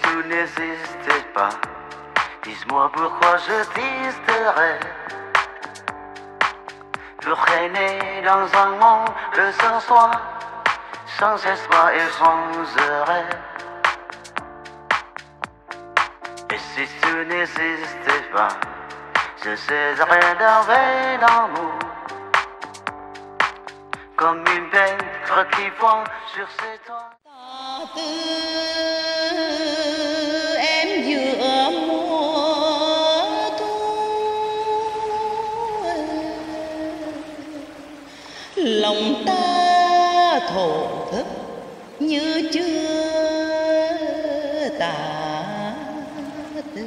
tout n'existait pas, dis-moi pourquoi je t'hésiterais. Pour régner dans un monde sans soi, sans espoir et sans arrêt. Et si tout n'existait pas, je cesserais d'enlever l'amour, comme une peintre qui fond sur ses toits. Em giữa mùa thu, lòng ta thổ thức như chưa tả từ.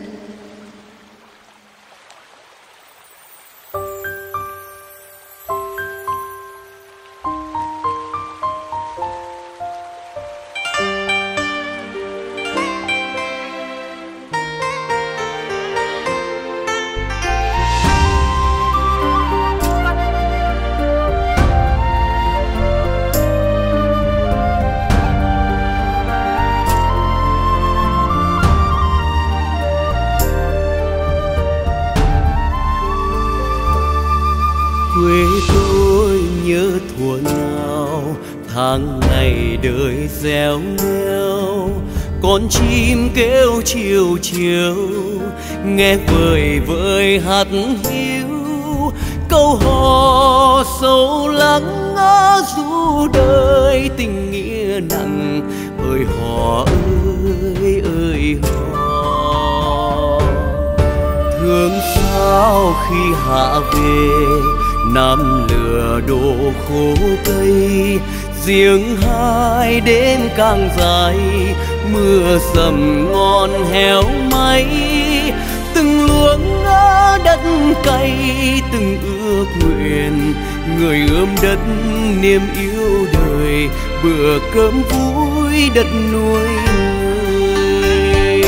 Quê tôi nhớ thuở nào tháng ngày đời réo reo, con chim kêu chiều chiều nghe vời vợi hát hiu, câu hò sâu lắng ngỡ ru đời tình nghĩa nặng. Ơi hò ơi ơi hò, thương sao khi hạ về năm lửa đổ khô cây, riêng hai đêm càng dài, mưa dầm ngon héo may. Từng luống ngỡ đất cay, từng ước nguyện người ươm đất niềm yêu đời, bữa cơm vui đất nuôi người.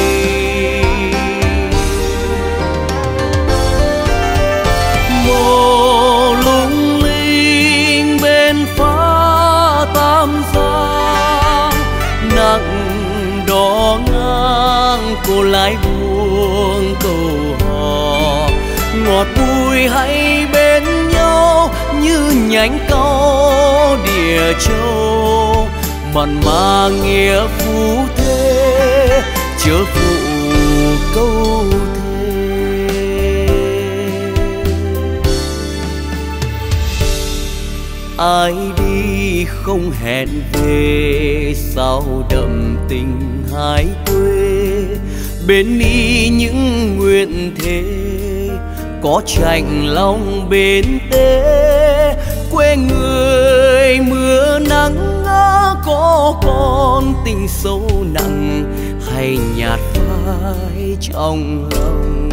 Mồ lung linh bên phá Tam Giang, nặng đò ngang cô lái buông câu hò, ngọt bùi hay bên nhau như nhánh cau Địa Châu. Mặn mà nghĩa phú thế chớ phụ câu thề. Ai đi không hẹn về, sao đậm tình hai quê. Bên đi những nguyện thế, có chạnh lòng bên tế. Quê người mưa nắng có con tình sâu nặng, hay nhạt phai trong lòng.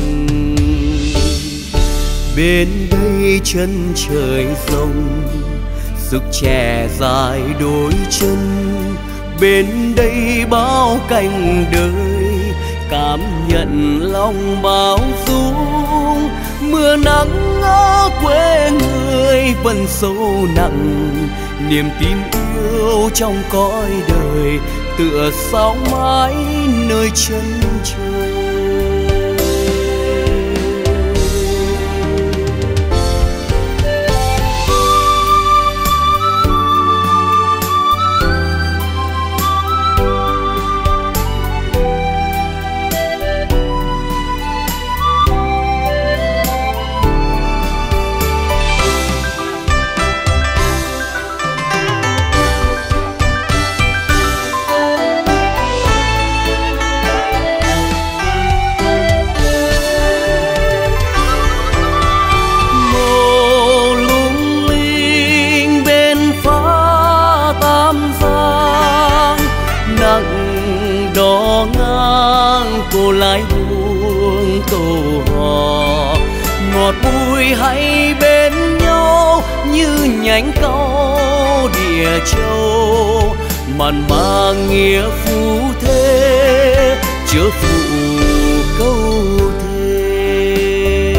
Bên đây chân trời rộng, sức trẻ dài đôi chân. Bên đây bao cảnh đời, cảm nhận lòng bao dung. Mưa nắng ở quê người vẫn sâu nặng, niềm tin yêu trong cõi đời tựa sao mãi nơi chân trời. Đò ngang cô lái buông câu hò, ngọt bùi hay bên nhau như nhánh cau Địa Châu. Mặn mà nghĩa phú thế chớ phụ câu thề.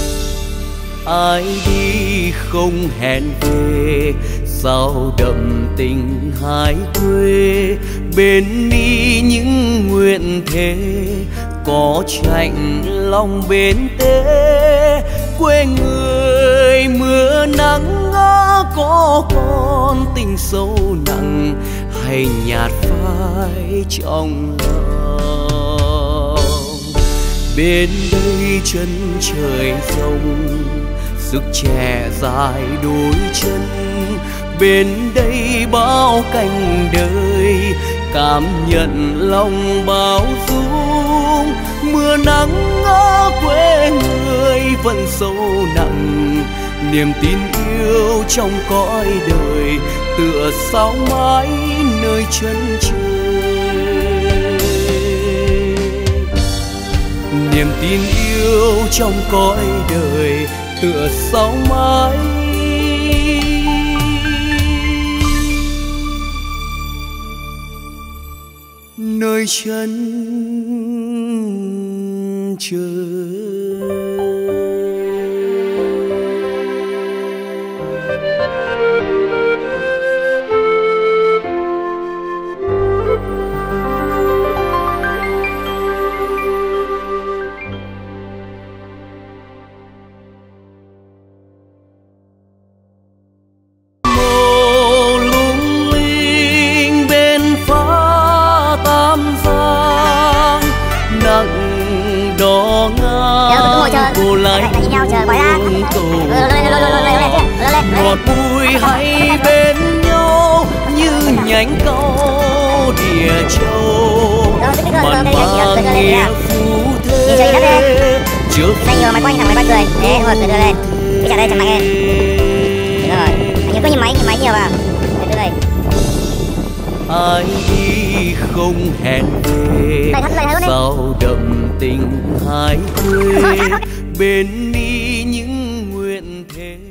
Ai đi không hẹn về, sao đậm tình hai quê, bên mi những nguyện thế có chạnh lòng bên tế. Quê người mưa nắng ngã có con tình sâu nặng hay nhạt phai trong lòng. Bên đây chân trời rộng, sức trẻ dài đôi chân. Bên đây bao cảnh đời, cảm nhận lòng bao dung. Mưa nắng ở quê người vẫn sâu nặng, niềm tin yêu trong cõi đời tựa sao mãi nơi chân trời. Niềm tin yêu trong cõi đời tựa sao mãi nơi chân trời. Cô lại ngọt bùi hay bên nhau như nhánh cau địa châu, mặn mà nghĩa phú thế trước đây mày quay thằng mày quay cười thế rồi từ từ lên cái trả đây chẳng mày rồi anh cứ nhìn máy nhiều vào từ đây. Ai đi không hẹn về sao đậm tình hai quê, bên đi những nguyện thế.